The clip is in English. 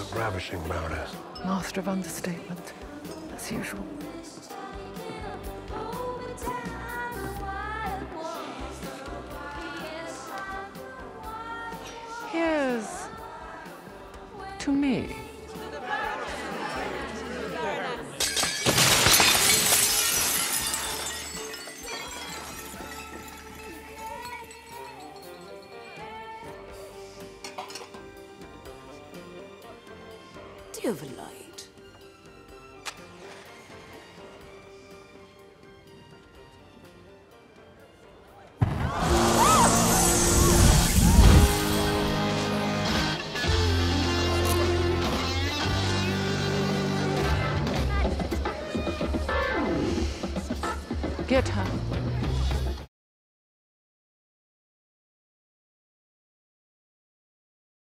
Ravishing, Baroness. Master of understatement, as usual. Here's to me. Do you have a light? Get her.